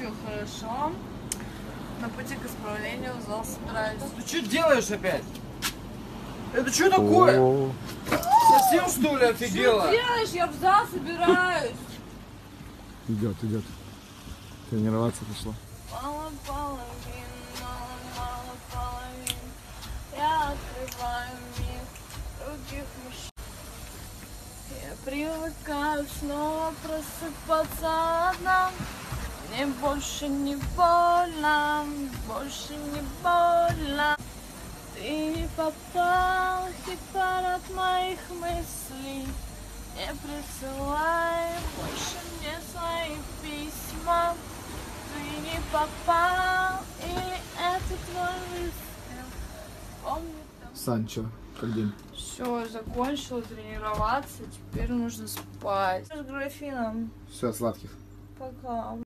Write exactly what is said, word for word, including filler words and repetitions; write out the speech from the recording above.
Все хорошо. На пути к исправлению в зал собираюсь. Ты что делаешь опять? Это что такое? О, Совсем что ли офигела? Что делаешь? Я в зал собираюсь. идет, идет. Тренироваться пришла. Мало половин, мало, мало половин. Я открываю мир других мужчин. Я привыкаю снова просыпаться одна. Мне больше не больно, больше не больно. Ты не попал в хит-парад моих мыслей. Не присылай больше мне свои письма. Ты не попал, или это твой выстрел? Помню там. Санчо, как день? Все, закончила тренироваться, теперь нужно спать. С графином. Все, сладких. Пока.